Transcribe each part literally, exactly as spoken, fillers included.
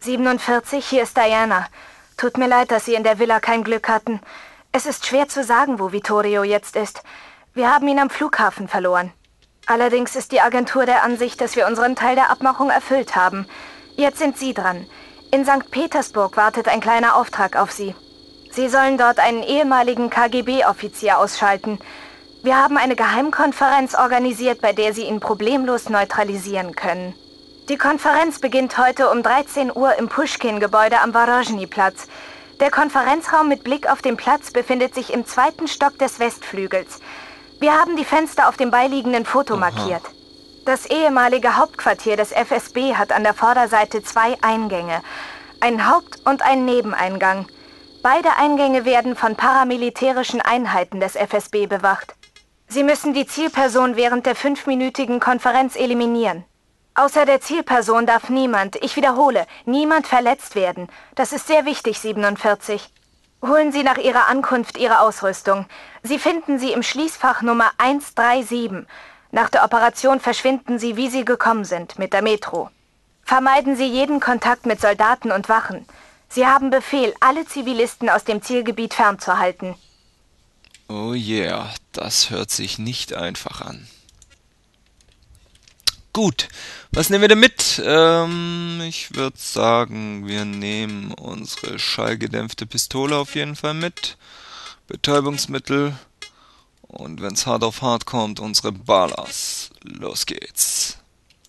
siebenundvierzig, hier ist Diana. Tut mir leid, dass Sie in der Villa kein Glück hatten. Es ist schwer zu sagen, wo Vittorio jetzt ist. Wir haben ihn am Flughafen verloren. Allerdings ist die Agentur der Ansicht, dass wir unseren Teil der Abmachung erfüllt haben. Jetzt sind Sie dran. In Sankt Petersburg wartet ein kleiner Auftrag auf Sie. Sie sollen dort einen ehemaligen K G B-Offizier ausschalten. Wir haben eine Geheimkonferenz organisiert, bei der Sie ihn problemlos neutralisieren können. Die Konferenz beginnt heute um dreizehn Uhr im Puschkin-Gebäude am Warozhny-Platz. Der Konferenzraum mit Blick auf den Platz befindet sich im zweiten Stock des Westflügels. Wir haben die Fenster auf dem beiliegenden Foto Aha. markiert. Das ehemalige Hauptquartier des F S B hat an der Vorderseite zwei Eingänge. Einen Haupt- und einen Nebeneingang. Beide Eingänge werden von paramilitärischen Einheiten des F S B bewacht. Sie müssen die Zielperson während der fünfminütigen Konferenz eliminieren. Außer der Zielperson darf niemand, ich wiederhole, niemand verletzt werden. Das ist sehr wichtig, siebenundvierzig. Holen Sie nach Ihrer Ankunft Ihre Ausrüstung. Sie finden sie im Schließfach Nummer hundertsiebenunddreißig. Nach der Operation verschwinden Sie, wie Sie gekommen sind, mit der Metro. Vermeiden Sie jeden Kontakt mit Soldaten und Wachen. Sie haben Befehl, alle Zivilisten aus dem Zielgebiet fernzuhalten. Oh yeah, das hört sich nicht einfach an. Gut, was nehmen wir denn mit? Ähm, ich würde sagen, wir nehmen unsere schallgedämpfte Pistole auf jeden Fall mit. Betäubungsmittel. Und wenn es hart auf hart kommt, unsere Ballas. Los geht's.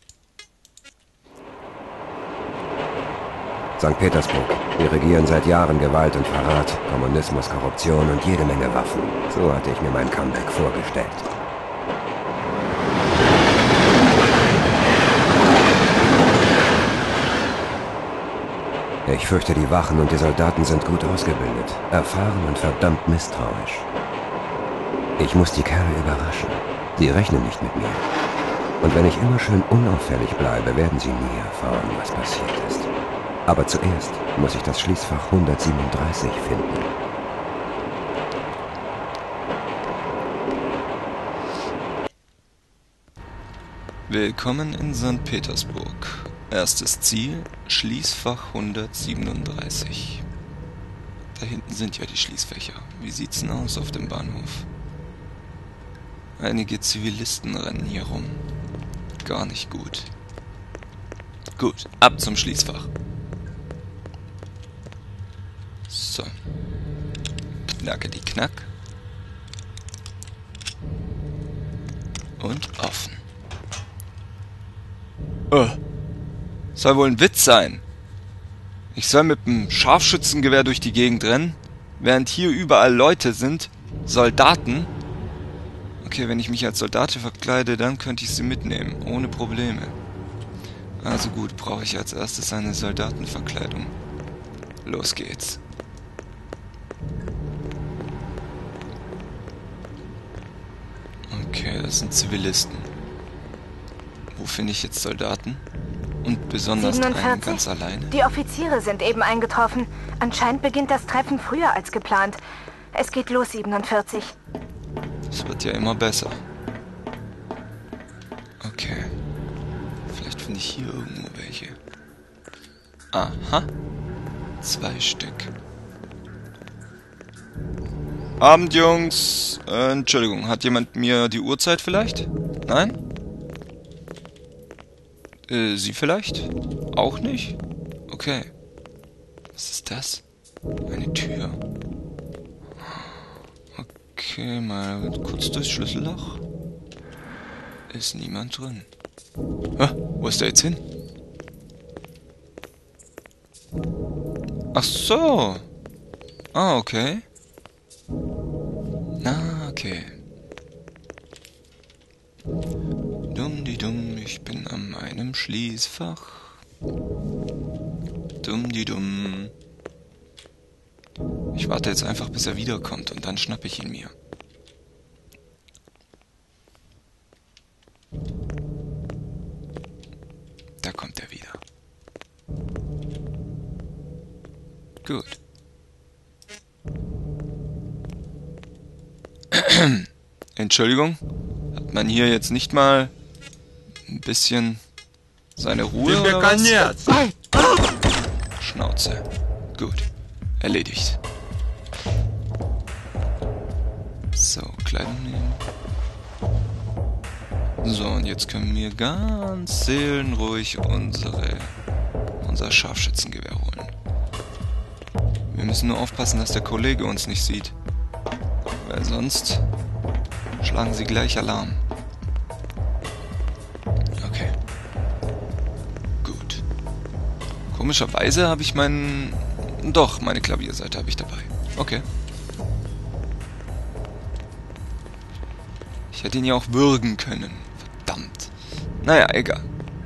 Sankt Petersburg. Wir regieren seit Jahren Gewalt und Verrat, Kommunismus, Korruption und jede Menge Waffen. So hatte ich mir mein Comeback vorgestellt. Ich fürchte, die Wachen und die Soldaten sind gut ausgebildet, erfahren und verdammt misstrauisch. Ich muss die Kerle überraschen. Sie rechnen nicht mit mir. Und wenn ich immer schön unauffällig bleibe, werden sie nie erfahren, was passiert ist. Aber zuerst muss ich das Schließfach hundertsiebenunddreißig finden. Willkommen in Sankt Petersburg. Erstes Ziel, Schließfach hundertsiebenunddreißig. Da hinten sind ja die Schließfächer. Wie sieht's denn aus auf dem Bahnhof? Einige Zivilisten rennen hier rum. Gar nicht gut. Gut, ab zum Schließfach. So. Knacke die Knack. Und offen. Oh. Soll wohl ein Witz sein. Ich soll mit dem Scharfschützengewehr durch die Gegend rennen, während hier überall Leute sind, Soldaten. Okay, wenn ich mich als Soldat verkleide, dann könnte ich sie mitnehmen, ohne Probleme. Also gut, brauche ich als erstes eine Soldatenverkleidung. Los geht's. Okay, das sind Zivilisten. Wo finde ich jetzt Soldaten? Und besonders einen ganz alleine? Die Offiziere sind eben eingetroffen. Anscheinend beginnt das Treffen früher als geplant. Es geht los, siebenundvierzig. Es wird ja immer besser. Okay. Vielleicht finde ich hier irgendwo welche. Aha. Zwei Stück. Abend, Jungs. Äh, Entschuldigung, hat jemand mir die Uhrzeit vielleicht? Nein? Äh, Sie vielleicht? Auch nicht? Okay. Was ist das? Eine Tür. Okay, mal kurz durchs Schlüsselloch. Ist niemand drin. Ah, wo ist der jetzt hin? Ach so. Ah, okay. Na, okay. Dumm die dumm, ich bin an meinem Schließfach. Dumm die dumm. Ich warte jetzt einfach, bis er wiederkommt und dann schnappe ich ihn mir. Da kommt er wieder. Gut. Entschuldigung, hat man hier jetzt nicht mal ein bisschen seine Ruhe oder was? Schnauze. Gut. Erledigt. So, Kleidung nehmen. So, und jetzt können wir ganz seelenruhig unsere, unser Scharfschützengewehr holen. Wir müssen nur aufpassen, dass der Kollege uns nicht sieht. Weil sonst schlagen sie gleich Alarm. Okay. Gut. Komischerweise habe ich meinen... Doch, meine Klavierseite habe ich dabei. Okay. Ich hätte ihn ja auch würgen können. Verdammt. Naja, egal.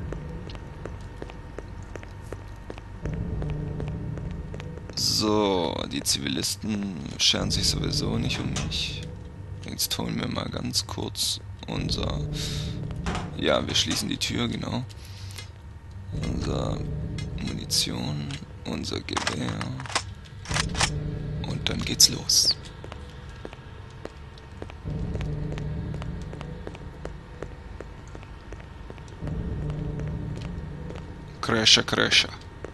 So, die Zivilisten scheren sich sowieso nicht um mich. Jetzt holen wir mal ganz kurz unser... Ja, wir schließen die Tür, genau. Unser Munition, unser Gewehr. Und dann geht's los. Crasher, Crasher.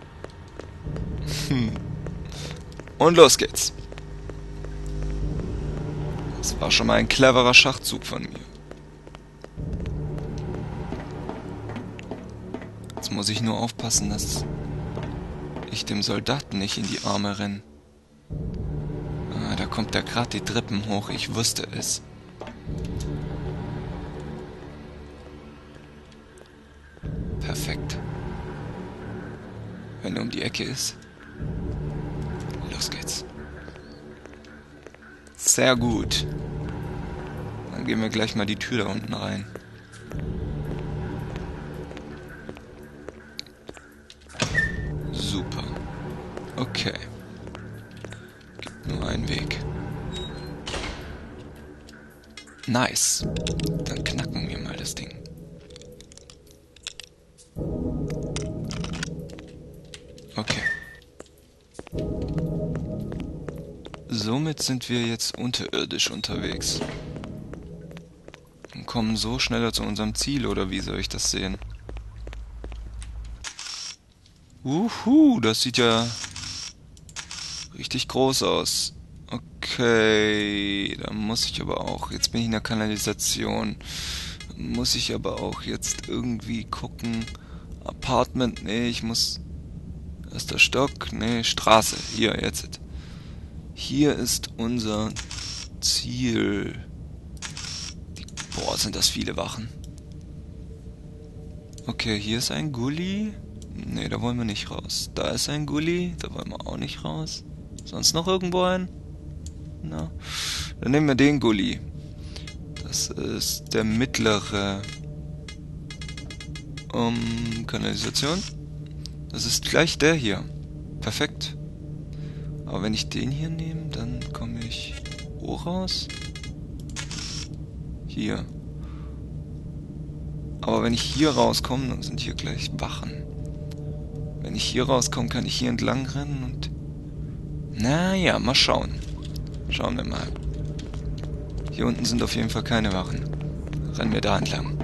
Hm. Und los geht's. Das war schon mal ein cleverer Schachzug von mir. Jetzt muss ich nur aufpassen, dass ich dem Soldaten nicht in die Arme renne. Ah, da kommt der gerade die Treppen hoch, ich wusste es. Perfekt. Wenn er um die Ecke ist. Los geht's. Sehr gut. Dann gehen wir gleich mal die Tür da unten rein. Super. Okay. Gibt nur einen Weg. Nice. Dann knacken wir mal das Ding. Okay. Somit sind wir jetzt unterirdisch unterwegs. Und kommen so schneller zu unserem Ziel, oder wie soll ich das sehen? Uhu, das sieht ja richtig groß aus. Okay, da muss ich aber auch, jetzt bin ich in der Kanalisation, muss ich aber auch jetzt irgendwie gucken. Apartment, nee, ich muss... Erster Stock, nee, Straße, hier, jetzt. Hier ist unser Ziel. Die, boah, sind das viele Wachen. Okay, hier ist ein Gully. Nee, da wollen wir nicht raus. Da ist ein Gully, da wollen wir auch nicht raus. Sonst noch irgendwo ein? Na, dann nehmen wir den Gully. Das ist der mittlere um, Kanalisation. Das ist gleich der hier. Perfekt. Aber wenn ich den hier nehme, dann komme ich wo raus? Hier. Aber wenn ich hier rauskomme, dann sind hier gleich Wachen. Wenn ich hier rauskomme, kann ich hier entlang rennen und... Naja, mal schauen. Schauen wir mal. Hier unten sind auf jeden Fall keine Wachen. Rennen wir da entlang.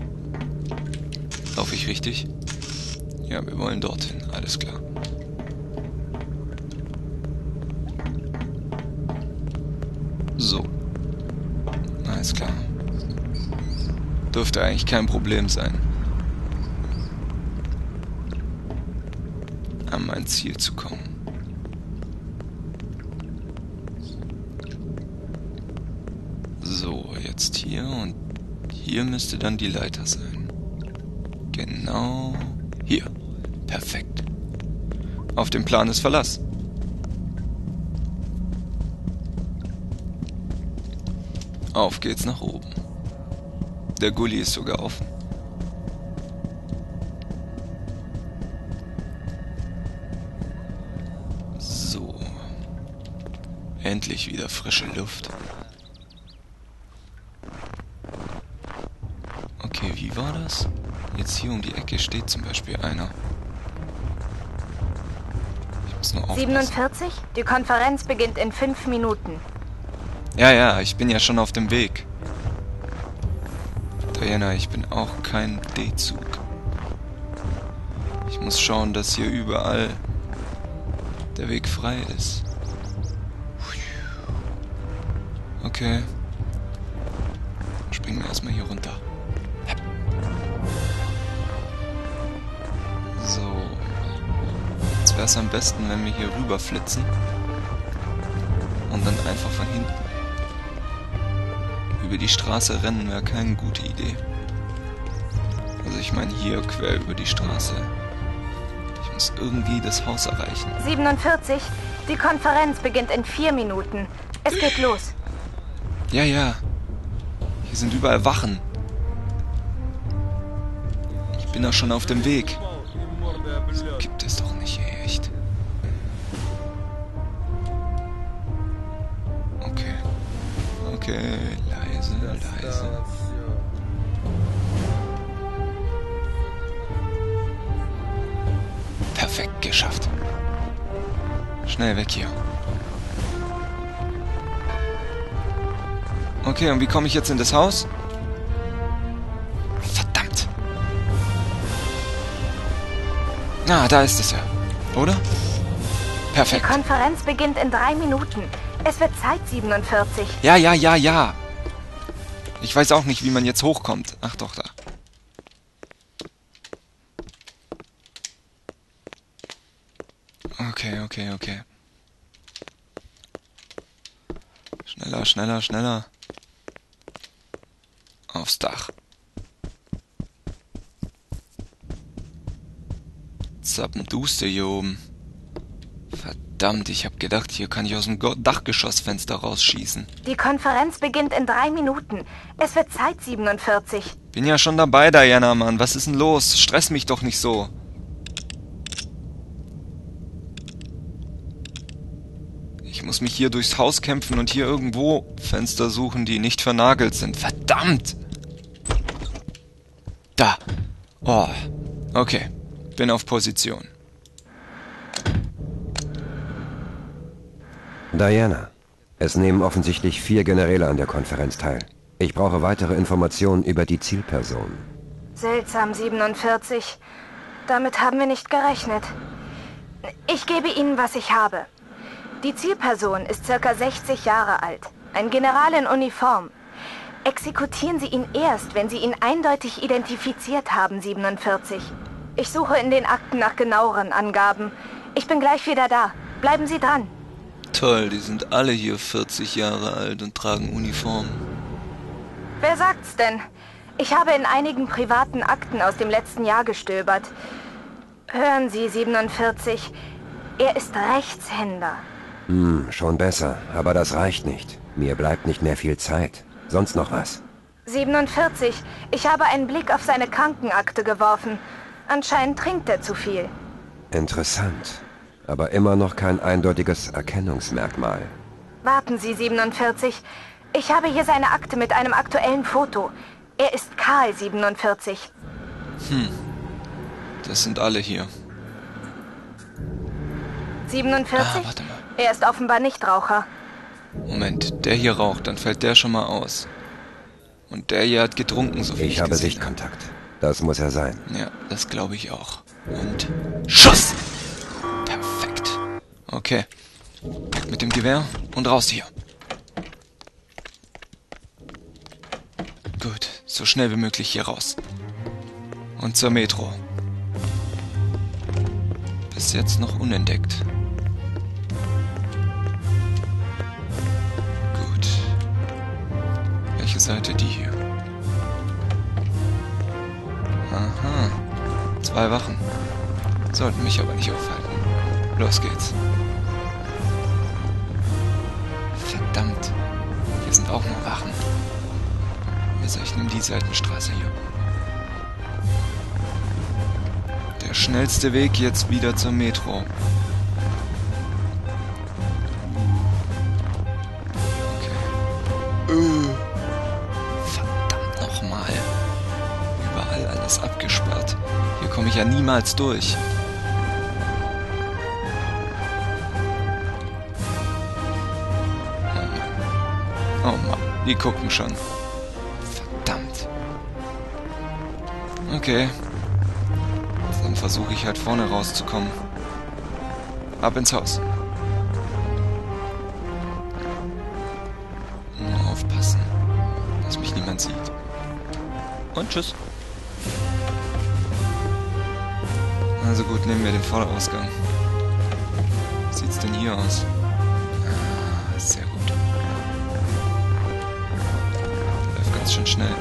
Laufe ich richtig? Ja, wir wollen dorthin. Alles klar. So. Alles klar. Dürfte eigentlich kein Problem sein, an mein Ziel zu kommen. So, jetzt hier und hier müsste dann die Leiter sein. Genau hier. Perfekt. Auf dem Plan ist Verlass. Auf geht's nach oben. Der Gully ist sogar offen. So. Endlich wieder frische Luft. Okay, wie war das? Jetzt hier um die Ecke steht zum Beispiel einer. Ich muss nur aufpassen. siebenundvierzig? Die Konferenz beginnt in fünf Minuten. Ja, ja, ich bin ja schon auf dem Weg. Diana, ich bin auch kein D-Zug. Ich muss schauen, dass hier überall der Weg frei ist. Okay. Springen wir erstmal hier runter. So. Jetzt wäre es am besten, wenn wir hier rüber flitzen. Und dann einfach von hinten. Über die Straße rennen wäre keine gute Idee. Also ich meine hier quer über die Straße. Ich muss irgendwie das Haus erreichen. siebenundvierzig. Die Konferenz beginnt in vier Minuten. Es geht los. Ja, ja. Hier sind überall Wachen. Ich bin auch schon auf dem Weg. Das gibt es doch nicht, ey, echt. Okay. Okay, leise, leise. Perfekt, geschafft. Schnell weg hier. Okay, und wie komme ich jetzt in das Haus? Verdammt. Ah, da ist es ja. Oder? Perfekt. Die Konferenz beginnt in drei Minuten. Es wird Zeit, siebenundvierzig. Ja, ja, ja, ja. Ich weiß auch nicht, wie man jetzt hochkommt. Ach doch, da. Okay, okay, okay. Schneller, schneller, schneller. Aufs Dach. Zappenduster hier oben. Verdammt, ich hab gedacht, hier kann ich aus dem Go- Dachgeschossfenster rausschießen. Die Konferenz beginnt in drei Minuten. Es wird Zeit, siebenundvierzig. Bin ja schon dabei, Diana, Mann. Was ist denn los? Stress mich doch nicht so. Ich muss mich hier durchs Haus kämpfen und hier irgendwo Fenster suchen, die nicht vernagelt sind. Verdammt! Da. Oh. Okay. Bin auf Position. Diana, es nehmen offensichtlich vier Generäle an der Konferenz teil. Ich brauche weitere Informationen über die Zielperson. Seltsam, siebenundvierzig. Damit haben wir nicht gerechnet. Ich gebe Ihnen, was ich habe. Die Zielperson ist circa sechzig Jahre alt. Ein General in Uniform. Exekutieren Sie ihn erst, wenn Sie ihn eindeutig identifiziert haben, siebenundvierzig. Ich suche in den Akten nach genaueren Angaben. Ich bin gleich wieder da. Bleiben Sie dran. Toll, die sind alle hier vierzig Jahre alt und tragen Uniformen. Wer sagt's denn? Ich habe in einigen privaten Akten aus dem letzten Jahr gestöbert. Hören Sie, siebenundvierzig. Er ist Rechtshänder. Hm, schon besser, aber das reicht nicht. Mir bleibt nicht mehr viel Zeit. Sonst noch was? siebenundvierzig. Ich habe einen Blick auf seine Krankenakte geworfen. Anscheinend trinkt er zu viel. Interessant. Aber immer noch kein eindeutiges Erkennungsmerkmal. Warten Sie, siebenundvierzig. Ich habe hier seine Akte mit einem aktuellen Foto. Er ist Karl, siebenundvierzig. Hm. Das sind alle hier. siebenundvierzig? Ah, warte mal. Er ist offenbar Nichtraucher. Moment, der hier raucht, dann fällt der schon mal aus. Und der hier hat getrunken, so viel ich, Ich habe gesehen Sichtkontakt. Das muss er sein. Ja, das glaube ich auch. Und Schuss! Perfekt. Okay. Weg mit dem Gewehr und raus hier. Gut, so schnell wie möglich hier raus. Und zur Metro. Bis jetzt noch unentdeckt. Gut. Welche Seite die hier? Aha. Zwei Wachen. Sollten mich aber nicht aufhalten. Los geht's. Verdammt. Hier sind auch noch Wachen. Also ich nehme die Seitenstraße hier. Der schnellste Weg jetzt wieder zur Metro. Okay. Äh. Verdammt nochmal. Überall alles abgesperrt. Hier komme ich ja niemals durch. Oh Mann. Oh Mann. Die gucken schon. Verdammt. Okay. Dann versuche ich halt vorne rauszukommen. ab ins Haus. Nur aufpassen, dass mich niemand sieht. Und tschüss. Also gut, nehmen wir den Vorderausgang. Wie sieht's denn hier aus? Ah, sehr gut. Läuft ganz schön schnell.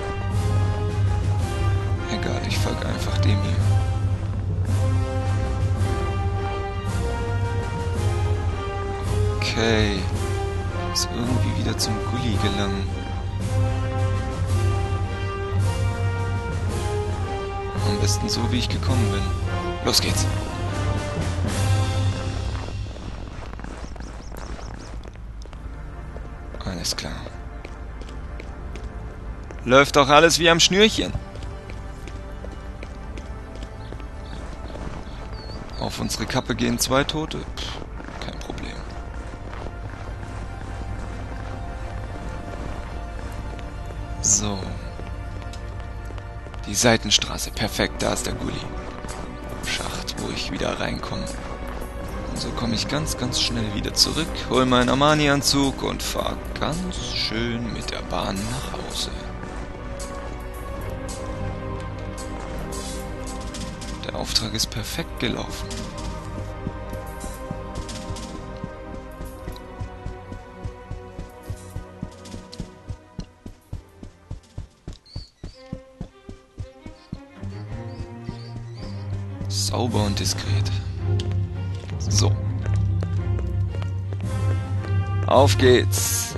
Egal, ich folge einfach dem hier. Okay. Muss irgendwie wieder zum Gully gelangen. Am besten so, wie ich gekommen bin. Los geht's. Alles klar. Läuft doch alles wie am Schnürchen. Auf unsere Kappe gehen zwei Tote. Pff, kein Problem. So. Die Seitenstraße. Perfekt, da ist der Gully. Schacht, wo ich wieder reinkomme. Und so komme ich ganz, ganz schnell wieder zurück, hol meinen Armani-Anzug und fahre ganz schön mit der Bahn nach Hause. Der Auftrag ist perfekt gelaufen. Sauber und diskret. So. Auf geht's.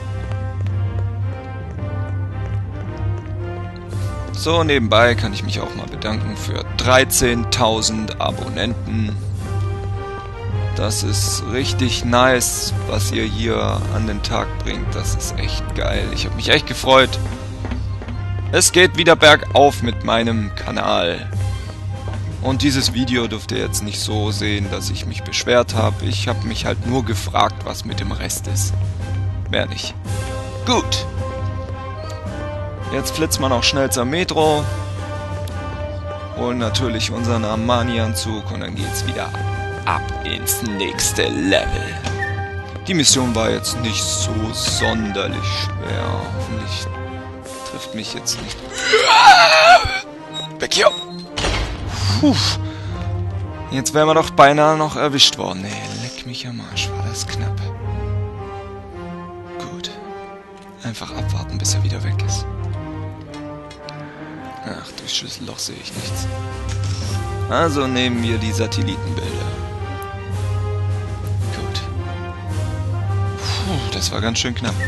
So, nebenbei kann ich mich auch mal bedanken für dreizehntausend Abonnenten. Das ist richtig nice, was ihr hier an den Tag bringt. Das ist echt geil. Ich habe mich echt gefreut. Es geht wieder bergauf mit meinem Kanal. Und dieses Video dürft ihr jetzt nicht so sehen, dass ich mich beschwert habe. Ich habe mich halt nur gefragt, was mit dem Rest ist. Mehr nicht. Gut. Jetzt flitzt man auch schnell zur Metro. Holen natürlich unseren Armani-Anzug und dann geht's wieder ab ins nächste Level. Die Mission war jetzt nicht so sonderlich schwer. Hoffentlich trifft mich jetzt nicht. Weg hier! Puh. Jetzt wären wir doch beinahe noch erwischt worden. Nee, leck mich am Arsch, war das knapp. Gut. Einfach abwarten, bis er wieder weg ist. Ach, durch Schlüsselloch sehe ich nichts. Also nehmen wir die Satellitenbilder. Gut. Puh, das war ganz schön knapp.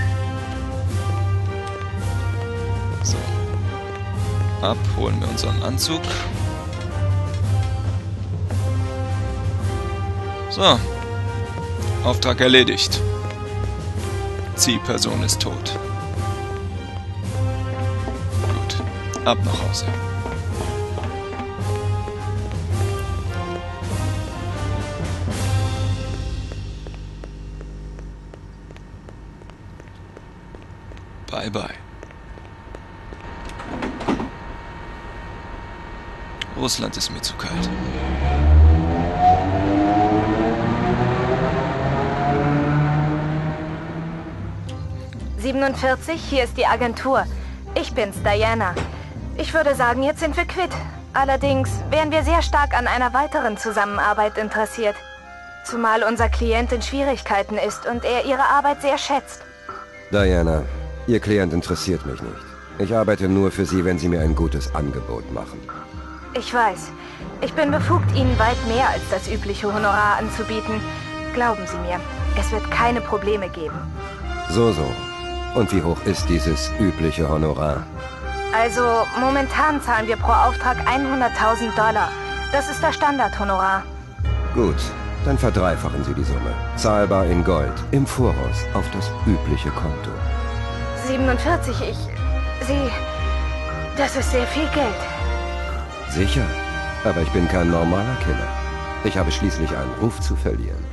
So. Ab, holen wir unseren Anzug. So. Auftrag erledigt. Zielperson ist tot. Gut. Ab nach Hause. Bye bye. Russland ist mir zu kalt. siebenundvierzig, hier ist die Agentur. Ich bin's, Diana. Ich würde sagen, jetzt sind wir quitt. Allerdings wären wir sehr stark an einer weiteren Zusammenarbeit interessiert. Zumal unser Klient in Schwierigkeiten ist und er Ihre Arbeit sehr schätzt. Diana, Ihr Klient interessiert mich nicht. Ich arbeite nur für Sie, wenn Sie mir ein gutes Angebot machen. Ich weiß. Ich bin befugt, Ihnen weit mehr als das übliche Honorar anzubieten. Glauben Sie mir, es wird keine Probleme geben. So, so. Und wie hoch ist dieses übliche Honorar? Also, momentan zahlen wir pro Auftrag hunderttausend Dollar. Das ist das Standardhonorar. Gut, dann verdreifachen Sie die Summe. Zahlbar in Gold, im Voraus, auf das übliche Konto. siebenundvierzig, ich... Sie... Das ist sehr viel Geld. Sicher, aber ich bin kein normaler Killer. Ich habe schließlich einen Ruf zu verlieren.